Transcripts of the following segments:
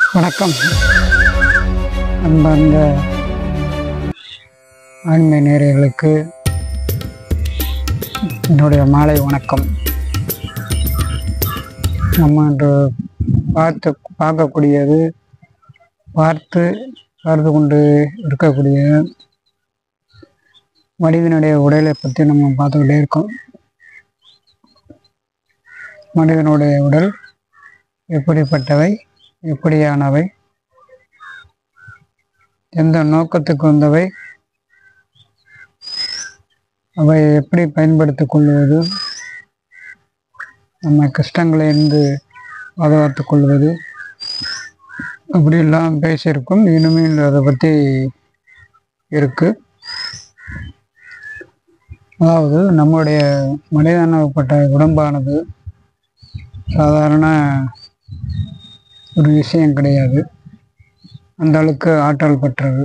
வணக்கம் அன்பார்ந்த ஆண்மை நேயர்களுக்கு என்னுடைய மாலை வணக்கம். நம்ம இன்று பார்க்கக்கூடியது பார்த்து கொண்டு இருக்கக்கூடிய மனிதனுடைய உடலை பற்றி நம்ம பார்த்துக்கிட்டே இருக்கோம். மனிதனுடைய உடல் எப்படிப்பட்டவை, எப்படியானவை, எந்த நோக்கத்துக்கு வந்தவை, அவை எப்படி பயன்படுத்திக் கொள்வது, நம்ம கஷ்டங்களிலிருந்து பாதுகாத்துக் கொள்வது, அப்படியெல்லாம் பேசியிருக்கும். இனிமே அதை பற்றி இருக்கு. அதாவது நம்முடைய மனிதனாகப்பட்ட உடம்பானது சாதாரண ஒரு விஷயம் கிடையாது. அந்த அளவுக்கு ஆற்றல் பெற்றது.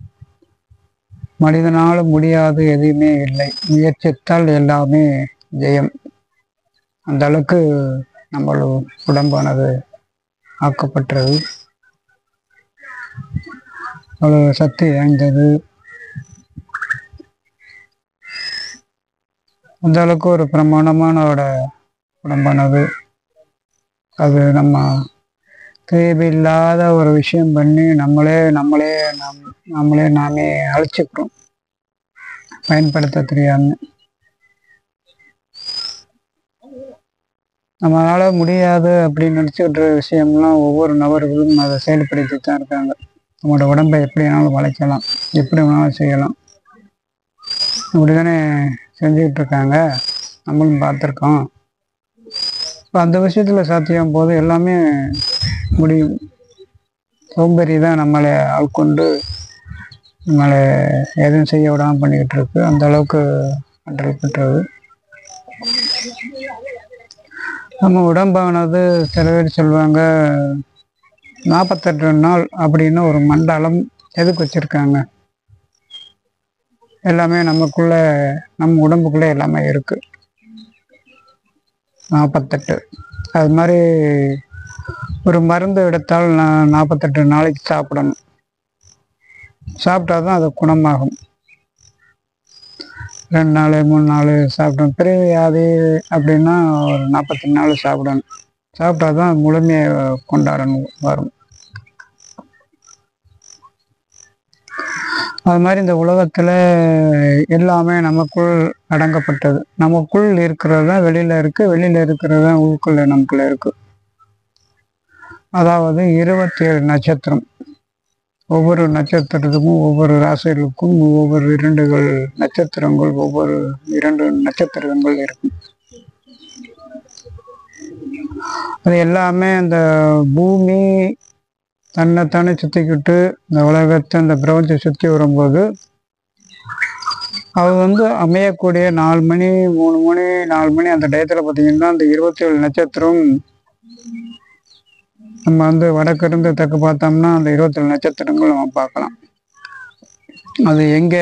மனிதனால் முடியாது எதுவுமே இல்லை, முயற்சித்தால் எல்லாமே ஜெயம். அந்த அளவுக்கு நம்ம உடம்பானது ஆக்கப்பட்டது, அவ்வளவு சக்தி வாய்ந்தது. அந்த அளவுக்கு ஒரு பிரமாண்டமான உடம்பானது. அது நம்ம தேவையில்லாத ஒரு விஷயம் பண்ணி நாமே அழிச்சுக்கிறோம், பயன்படுத்த தெரியாம. நம்மளால முடியாது அப்படின்னு நினச்சிக்கிட்டு விஷயம்லாம் ஒவ்வொரு நபர்களும் அதை செயல்படுத்தி தான் இருக்காங்க. நம்மளோட உடம்பை எப்படி வேணாலும் வளைக்கலாம், எப்படி வேணாலும் செய்யலாம், அப்படிதானே செஞ்சுக்கிட்டு இருக்காங்க. நம்மளும் பார்த்துருக்கோம். இப்போ அந்த விஷயத்தில் சாத்தியம் போது எல்லாமே முடியும். சோம்பேறி தான் நம்மளை ஆட்கொண்டு நம்மளை எதுவும் செய்ய விடாமல் பண்ணிக்கிட்டு இருக்கு. அந்த அளவுக்கு ஆற்றல் பெற்றது நம்ம உடம்பானது. சில பேர் சொல்லுவாங்க 48 நாள் அப்படின்னு ஒரு மண்டலம் எதுக்கு வச்சுருக்காங்க. எல்லாமே நம்ம உடம்புக்குள்ளே எல்லாமே இருக்குது. 48 அது மாதிரி ஒரு மருந்து எடுத்தால் 48 நாளைக்கு சாப்பிடணும். சாப்பிட்டா தான் அது குணமாகும். 2 நாள் 3 நாள் சாப்பிடணும். பிறகு வியாதி அப்படின்னா ஒரு 48 நாள் சாப்பிடணும். சாப்பிட்டா தான் முழுமையை கொண்டாடணும் வரும். அது மாதிரி இந்த உலகத்தில் எல்லாமே நமக்குள் அடங்கப்பட்டது. நமக்குள் இருக்கிறது தான் வெளியில் இருக்குது, வெளியில் இருக்கிறது தான் உள்குள்ளே நமக்குள்ளே இருக்குது. அதாவது 27 நட்சத்திரம். ஒவ்வொரு நட்சத்திரத்துக்கும், ஒவ்வொரு ராசிகளுக்கும் ஒவ்வொரு 2 நட்சத்திரங்கள், ஒவ்வொரு 2 நட்சத்திரங்கள் இருக்கும். அது எல்லாமே அந்த பூமி தன்னைத்தானே சுற்றிக்கிட்டு இந்த உலகத்தை, இந்த பிரபஞ்சத்தை சுற்றி வரும்போது அது அமையக்கூடிய 4 மணி 3 மணி 4 மணி அந்த டயத்தில் பார்த்தீங்கன்னா அந்த 27 நட்சத்திரம் நம்ம வடக்கிருந்து தெற்கு பார்த்தோம்னா அந்த 27 நட்சத்திரங்கள் நம்ம பார்க்கலாம். அது எங்கே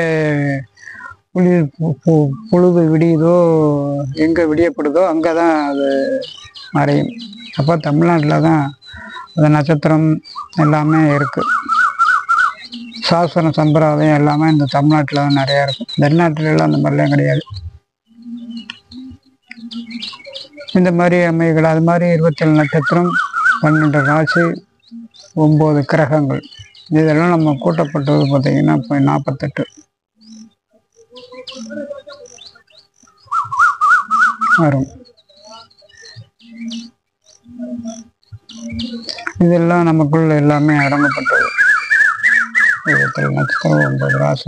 பொழுது விடியுதோ, எங்கே விடியப்படுதோ அங்கே தான் அது மறையும். அப்போ தமிழ்நாட்டில் தான் அந்த நட்சத்திரம் எல்லாமே இருக்குது. சாஸ்திரம் சம்பிரதாயம் எல்லாமே இந்த தமிழ்நாட்டில் தான் நிறையா இருக்கும். வெளிநாட்டிலலாம் அந்த மாதிரிலாம் கிடையாது. இந்த மாதிரி அமைகள் அது மாதிரி 27 நட்சத்திரம், 12 ராசி, 9 கிரகங்கள், இதெல்லாம் நம்ம கூட்டப்பட்டது பார்த்தீங்கன்னா இப்போ 48 வரும். இதெல்லாம் நமக்குள்ள எல்லாமே அடங்கப்பட்டது. 27 நட்சத்திரம், 9 ராசி,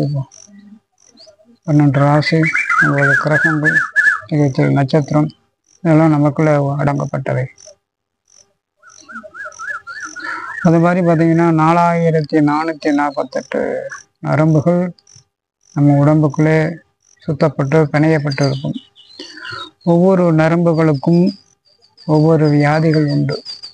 12 ராசி, 9 கிரகங்கள், 27 நட்சத்திரம், இதெல்லாம் நமக்குள்ள அடங்கப்பட்டவை. அது மாதிரி பார்த்தீங்கன்னா 4448 நரம்புகள் நம்ம உடம்புக்குள்ளே சுத்தப்பட்டு பிணையப்பட்டு இருக்கும். ஒவ்வொரு நரம்புகளுக்கும் ஒவ்வொரு வியாதிகள் உண்டு.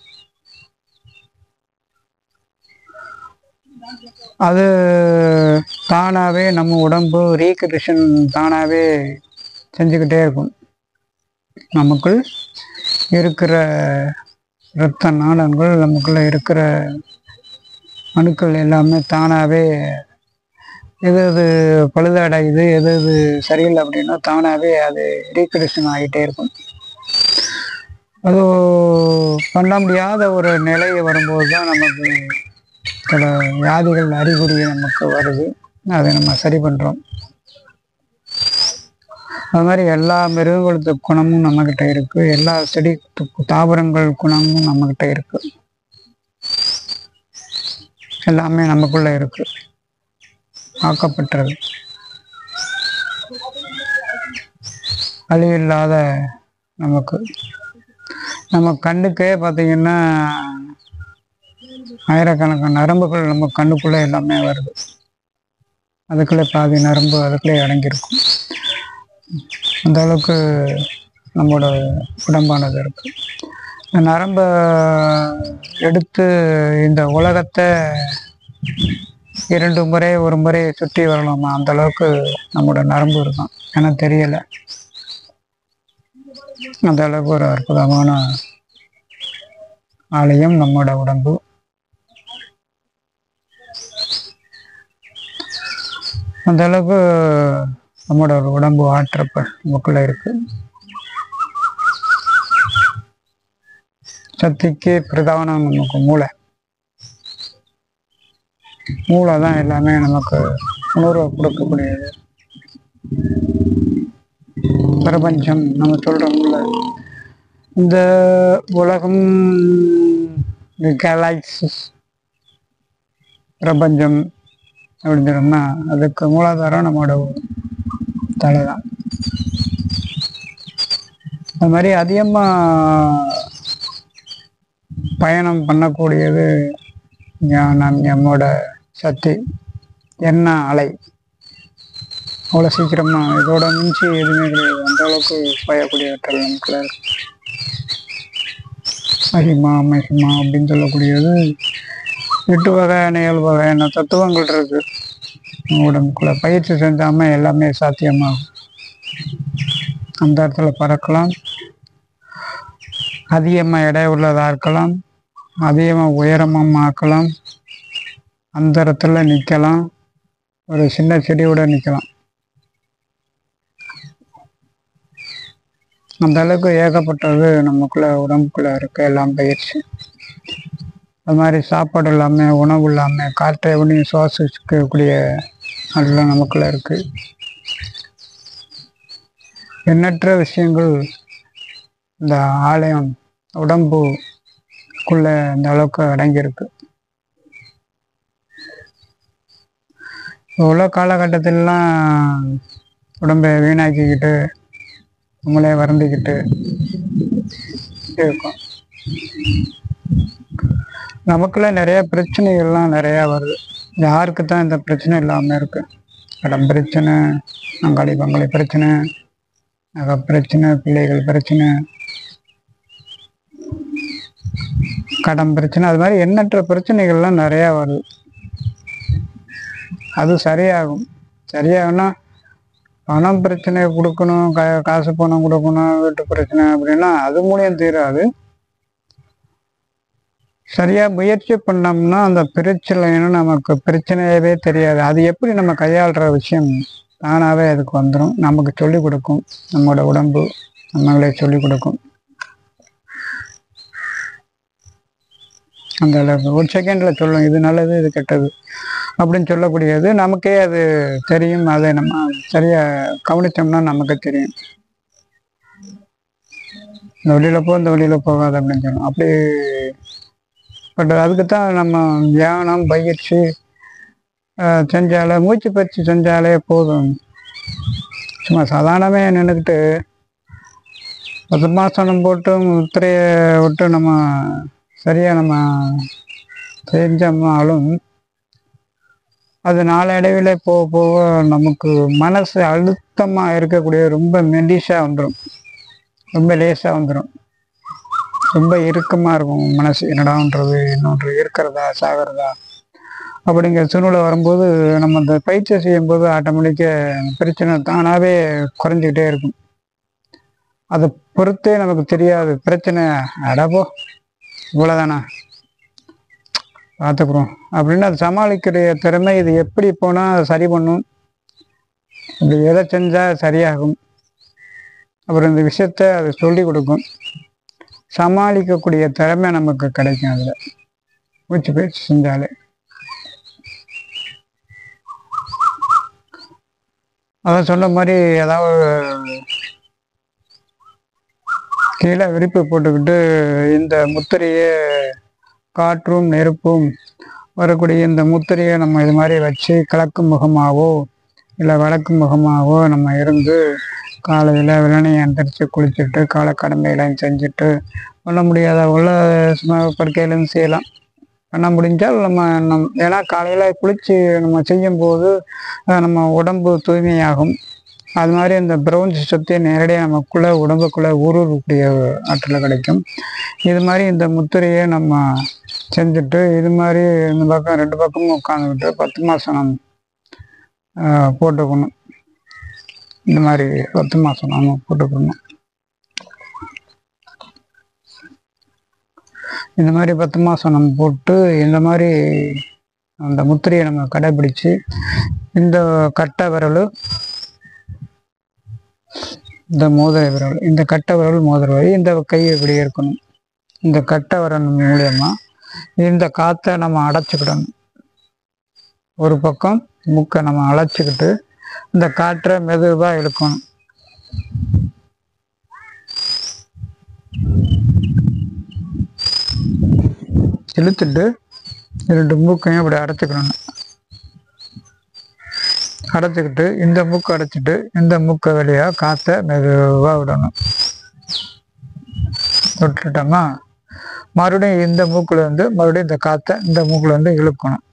அது தானாகவே நம்ம உடம்பு ரீக்ரியேஷன் தானாகவே செஞ்சுக்கிட்டே இருக்கும். நமக்குள் இருக்கிற இரத்த நாளங்கள், நமக்குள்ள இருக்கிற அணுக்கள் எல்லாமே தானாகவே எது எது பழுதடையுது எது எது சரியில்லை அப்படின்னா தானாகவே அது ரீக்ரியேஷன் ஆகிட்டே இருக்கும். அது பண்ண முடியாத ஒரு நிலை வரும்போது தான் நமக்கு சில வியாதிகள் அறிகுறி நமக்கு வருது. அதை நம்ம சரி பண்ணுறோம். அது மாதிரி எல்லா மிருகங்களது குணமும் நம்மக்கிட்ட இருக்குது. எல்லா செடி தாவரங்கள் குணமும் நம்மக்கிட்ட இருக்குது. எல்லாமே நமக்குள்ளே இருக்குது, ஆக்கப்பட்டது. அழிவில்லாத நமக்கு நம்ம கண்ணுக்கே பார்த்திங்கன்னா ஆயிரக்கணக்கான நரம்புகள் நம்ம கண்ணுக்குள்ளே எல்லாமே வருது. அதுக்குள்ளே பாதி நரம்பு அதுக்குள்ளே அடங்கியிருக்கும். அந்த அளவுக்கு நம்மளோட உடம்பானது இருக்குது. நரம்பை எடுத்து இந்த உலகத்தை 2 முறை ஒரு முறை சுற்றி வரலாமா, அந்த அளவுக்கு நம்மளோட நரம்பு இருக்கும். ஏன்னா தெரியலை, அந்த அளவுக்கு ஒரு அற்புதமான ஆலயம் நம்மளோட உடம்பு. அந்த அளவுக்கு நம்மளோட உடம்பு ஆற்றப்ப நமக்குள்ள இருக்கு. சக்திக்கு பிரதானம் நமக்கு மூளை. மூளை தான் எல்லாமே நமக்கு உணர்வை கொடுக்கக்கூடியது. பிரபஞ்சம் நம்ம சொல்றோம்ல, இந்த உலகம், கேலாக்சிஸ், பிரபஞ்சம் அப்படின்னு சொன்னோம்னா அதுக்கு மூலாதாரம் நம்மளோட தலை தான். அது மாதிரி அதிகமாக பயணம் பண்ணக்கூடியது ஞானம், நம்மோட சக்தி, என்ன அலை. அவ்வளோ சீக்கிரமாக இதோட மிஞ்சி எதுவுமே கிடையாது. அந்த அளவுக்கு பயக்கூடியவற்றை நமக்குள்ள மகிமா மகிமா அப்படின்னு சொல்லக்கூடியது 8 வகையான 7 வகையான தத்துவங்கள் இருக்கு உடம்புக்குள்ள. பயிற்சி செஞ்சாம எல்லாமே சாத்தியமாகும். அந்த இடத்துல பறக்கலாம், அதிகமாக எடை உள்ளதாக இருக்கலாம், அதிகமாக உயரமாக ஆக்கலாம், அந்த இடத்துல நிற்கலாம், ஒரு சின்ன செடியோட நிற்கலாம். அந்த அளவுக்கு ஏகப்பட்டது நமக்குள்ள உடம்புக்குள்ள இருக்க எல்லாம் பயிற்சி. அது மாதிரி சாப்பாடு இல்லாமல், உணவு இல்லாமல், காற்றை ஒன்றையும் சுவாசிக்கக்கூடிய அதெல்லாம் நமக்குள்ள இருக்கு. எண்ணற்ற விஷயங்கள் இந்த ஆலயம் உடம்புக்குள்ள இந்த அளவுக்கு அடங்கியிருக்கு. உள்ள காலகட்டத்திலலாம் உடம்பை வீணாக்கிக்கிட்டு நம்மளே வருந்திக்கிட்டு இருக்கும். நமக்குள்ள நிறைய பிரச்சனைகள்லாம் நிறையா வருது. யாருக்கு தான் இந்த பிரச்சனை இல்லாமல் இருக்கு? கடன் பிரச்சனை, அங்காளி பங்காளி பிரச்சனை, நகை பிரச்சனை, பிள்ளைகள் பிரச்சனை, கடன் பிரச்சனை, அது மாதிரி எண்ணற்ற பிரச்சனைகள்லாம் நிறையா வருது. அது சரியாகும். சரியாகும்னா பணம் பிரச்சனை கொடுக்கணும், காசு பணம் கொடுக்கணும், வீட்டு பிரச்சனை அப்படின்னா அது மூலியம் தீராது. சரியா முயற்சி பண்ணோம்னா அந்த பிரச்சனைன்னு நமக்கு பிரச்சனையவே தெரியாது. அது எப்படி நம்ம கையாளுற விஷயம் தானாகவே அதுக்கு வந்துடும். நமக்கு சொல்லிக் கொடுக்கும், நம்மளோட உடம்பு நம்மளே சொல்லிக் கொடுக்கும். அந்த அளவுக்கு ஒரு செகண்டில் சொல்லும், இது நல்லது இது கெட்டது அப்படின்னு சொல்லக்கூடியது நமக்கே அது தெரியும். அதை நம்ம சரியாக கவனித்தோம்னா நமக்கு தெரியும். இந்த வழியில் போ, இந்த வழியில் போகாது அப்படின்னு சொல்லணும். அப்படி பட் அதுக்கு தான் நம்ம தியானம் பயிற்சி செஞ்சாலே, மூச்சு பயிற்சி செஞ்சாலே போதும். சும்மா சாதாரணமே நின்றுக்கிட்டு பத்மாசனம் போட்டு முத்திரையை விட்டு நம்ம சரியாக நம்ம செஞ்சோம்னாலும் அது நாளடைவில் போக போக நமக்கு மனசு அழுத்தமாக இருக்கக்கூடிய ரொம்ப மெலிசாக வந்துடும், ரொம்ப லேசாக வந்துடும். ரொம்ப இறுக்கமாக இருக்கும் மனசு. என்னடான்றது, இன்னொன்று இருக்கிறதா சாகிறதா அப்படிங்கிற சூழ்நிலை வரும்போது நம்ம அந்த பயிற்சி செய்யும்போது ஆட்டோமேட்டிக்காக பிரச்சனை தானாகவே குறைஞ்சிக்கிட்டே இருக்கும். அதை பொறுத்தே நமக்கு தெரியாது பிரச்சனை. அடப்போ இவ்வளோதானா, பார்த்துக்குறோம் அப்படின்னு அது சமாளிக்கிற திறமை, இது எப்படி போனால் அதை சரி பண்ணும், இப்படி எதை செஞ்சால் சரியாகும், அப்புறம் இந்த விஷயத்த அது சொல்லி கொடுக்கும். சமாளிக்கக்கூடிய திறமை நமக்கு கிடைக்கும் அதில் மூச்சு பயிற்சி செஞ்சாலே. அதான் சொன்ன மாதிரி ஏதாவது கீழே விரிப்பு போட்டுக்கிட்டு இந்த முத்திரையை காற்றும் நெருப்பும் வரக்கூடிய இந்த முத்திரையை நம்ம இது மாதிரி வச்சு கிழக்கு முகமாகவோ இல்லை வடக்கு முகமாகவோ நம்ம இருந்து காலையில் விலனையை எந்திரிச்சு குளிச்சுட்டு காலை கடமையெல்லாம் செஞ்சுட்டு, பண்ண முடியாத உள்ள சும்மா படுக்கையிலேருந்து செய்யலாம். பண்ண முடிஞ்சால் ஏன்னா காலையில் குளித்து நம்ம செய்யும்போது நம்ம உடம்பு தூய்மையாகும். அது மாதிரி இந்த பிரவுன் சக்தியை நேரடியாக நமக்குள்ளே உடம்புக்குள்ளே ஊடுருவக்கூடிய ஆற்றல் கிடைக்கும். இது மாதிரி இந்த முத்திரையை நம்ம செஞ்சுட்டு இது மாதிரி இந்த பக்கம் 2 பக்கமும் உட்காந்துக்கிட்டு 10 மாசம் போட்டுக்கணும். இந்த மாதிரி 10 மாசம் நம்ம போட்டுக்கணும். இந்த மாதிரி 10 மாசம் நம்ம போட்டு இந்த மாதிரி அந்த முத்திரையை நம்ம கடைபிடிச்சு இந்த கட்டை விரல், இந்த மோதிர விரல், இந்த கட்டை விரல் மோதிர விரல், இந்த கை இப்படி இருக்கணும். இந்த கட்டை விரல் மூலியமா இந்த காற்றை நம்ம அடைச்சிக்கிடணும். ஒரு பக்கம் மூக்கை நம்ம அழைச்சிக்கிட்டு இந்த காற்றை மெதுவாக இழுக்கணும். இழுத்துட்டு 2 மூக்கையும் அப்படி அடைச்சிக்கணும். அடைச்சிக்கிட்டு இந்த மூக்கை அடைச்சிட்டு இந்த மூக்கை வழியாக காற்றை மெதுவாக விடணும். விட்டுட்டோமா, மறுபடியும் இந்த மூக்கில் வந்து மறுபடியும் இந்த காற்றை இந்த மூக்கில் வந்து இழுக்கணும்.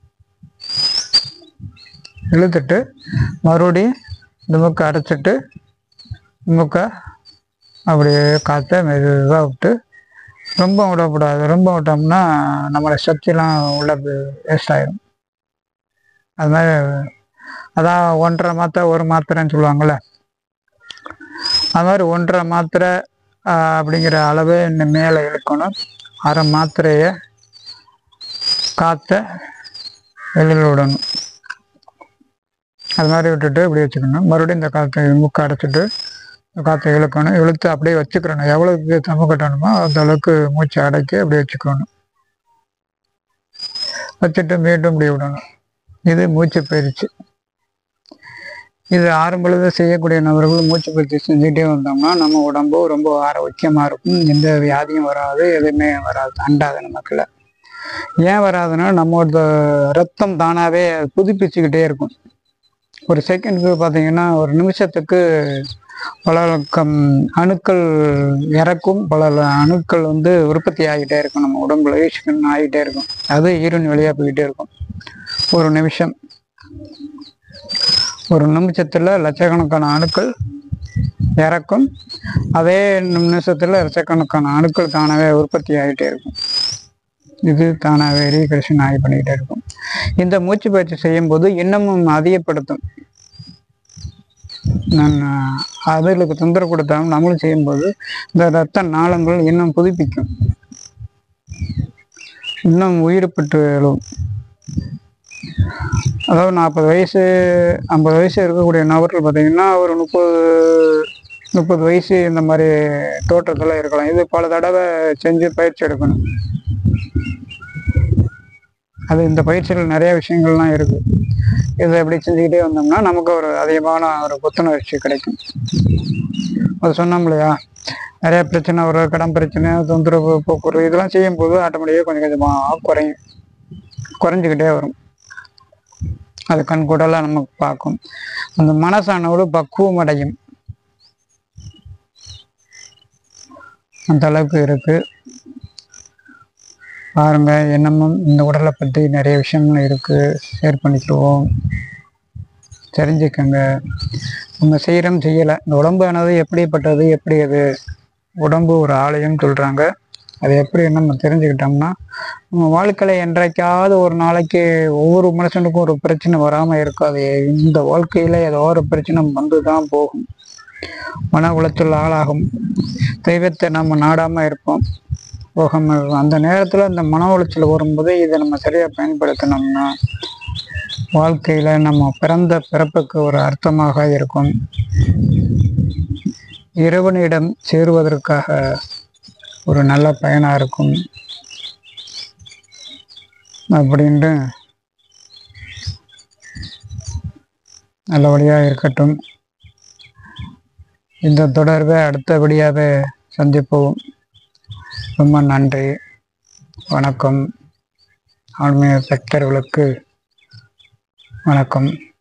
இழுத்துட்டு மறுபடியும் இந்த மூக்கை அடைச்சிட்டு மூக்கை அப்படியே காற்றை மெதுவாக விட்டு, ரொம்ப விடக்கூடாது. ரொம்ப விட்டோம்னா நம்மளோட சக்தியெல்லாம் உள்ள வேஸ்ட் ஆகிடும். அது மாதிரி அதான் 1.5 மாத்திரை 1 மாத்திரைன்னு சொல்லுவாங்கள்ல, அது மாதிரி 1.5 மாத்திரை அப்படிங்கிற அளவு இன்னும் மேலே இழுக்கணும். 1/2 மாத்திரையை காற்றை வெளியில் விடணும். அது மாதிரி விட்டுட்டு இப்படி வச்சுக்கணும். மறுபடியும் இந்த காற்றை மூக்கை அடைச்சிட்டு காற்றை இழுக்கணும். இழுத்து அப்படியே வச்சுக்கிறணும். எவ்வளோக்கு தம்மு கட்டணுமோ அந்த அளவுக்கு மூச்சை அடக்கி அப்படியே வச்சுக்கணும். வச்சுட்டு மீண்டும் இப்படி விடணும். இது மூச்சு பயிற்சி. இது ஆரம்பத்தில் செய்யக்கூடிய நபர்கள் மூச்சு பயிற்சி செஞ்சுக்கிட்டே வந்தோம்னா நம்ம உடம்பு ரொம்ப ஆரோக்கியமாக இருக்கும். எந்த வியாதியும் வராது, எதுவுமே வராது, அண்டாது நமக்குள்ள. ஏன் வராதுன்னா நம்மளோட ரத்தம் தானாகவே புதுப்பிச்சுக்கிட்டே இருக்கும். ஒரு செகண்டுக்கு பார்த்தீங்கன்னா ஒரு நிமிஷத்துக்கு பல லட்சம் அணுக்கள் இறக்கும், பல அணுக்கள் வந்து உற்பத்தி ஆகிட்டே இருக்கும். நம்ம உடம்புல ஆகிட்டே இருக்கும். அது ஈரன் வழியாக போய்கிட்டே இருக்கும். ஒரு நிமிஷத்தில் லட்சக்கணக்கான அணுக்கள் இறக்கும். அதே நிமிஷத்தில் லட்சக்கணக்கான அணுக்கள் தானாகவே உற்பத்தி ஆகிட்டே இருக்கும். இது தானாகவே ரீகரெக்ஷன் ஆகி பண்ணிக்கிட்டே இருக்கும். இந்த மூச்சு பயிற்சி செய்யும்போது இன்னமும் அதிகப்படுத்தும். நான் அதுகளுக்கு தொந்தரவு கொடுத்தாலும் நம்மளும் செய்யும்போது இந்த இரத்த நாளங்கள் இன்னும் புதுப்பிக்கும், இன்னும் உயிர் பெற்று எழும். அதாவது 40 வயசு 50 வயசு இருக்கக்கூடிய நபர்கள் பார்த்தீங்கன்னா ஒரு 30 வயசு இந்த மாதிரி தோற்றத்தில் இருக்கலாம். இது பல தடவை செஞ்சு பயிற்சி எடுக்கணும். அது இந்த பயிற்சியில் நிறைய விஷயங்கள்லாம் இருக்குது. இதை எப்படி செஞ்சுக்கிட்டே வந்தோம்னா நமக்கு ஒரு அதிகமான ஒரு புத்துணர்ச்சி கிடைக்கும். அது சொன்னோம் இல்லையா, நிறைய பிரச்சனை வரும், கடன் பிரச்சனை, தொந்தரவு, போக்குவரத்து, இதெல்லாம் செய்யும்போது ஆட்டோமேட்டிக்காக கொஞ்சம் கொஞ்சமாக குறைஞ்சிக்கிட்டே வரும். அது கண் கூடலாம் நமக்கு பார்க்கும். அந்த மனசானோடு பக்குவம் அடையும். அந்த அளவுக்கு இருக்கு. பாருங்க, என்னமும் இந்த உடலை பற்றி நிறைய விஷயங்கள் இருக்கு, ஷேர் பண்ணிக்கிடுவோம், தெரிஞ்சுக்கங்க. நம்ம செய்கிறோம் செய்யலை, இந்த உடம்பானது எப்படிப்பட்டது, எப்படி அது உடம்பு ஒரு ஆலயம் சொல்கிறாங்க. அது எப்படி நம்ம தெரிஞ்சுக்கிட்டோம்னா நம்ம வாழ்க்கையில் என்றைக்காவது ஒரு நாளைக்கு ஒவ்வொரு மனுஷனுக்கும் ஒரு பிரச்சனை வராமல் இருக்காது. இந்த வாழ்க்கையில் ஏதோ ஒரு பிரச்சனை வந்து தான் போகும். மன உளைச்சல் ஆளாகும். தெய்வத்தை நம்ம நாடாமல் இருப்போம். போகாமல் இருக்கும். அந்த நேரத்தில் அந்த மன உளைச்சல் வரும்போது இதை நம்ம சரியாக பயன்படுத்தினோம்னா வாழ்க்கையில் நம்ம பிறந்த பிறப்புக்கு ஒரு அர்த்தமாக இருக்கும். இறைவனிடம் சேருவதற்காக ஒரு நல்ல பயனாக இருக்கும் அப்படின்ட்டு நல்லபடியாக இருக்கட்டும். இந்த தொடர்பை அடுத்தபடியாக சந்திப்போம். ரொம்ப நன்றி, வணக்கம். ஆன்மீக பக்தர்களுக்கு வணக்கம்.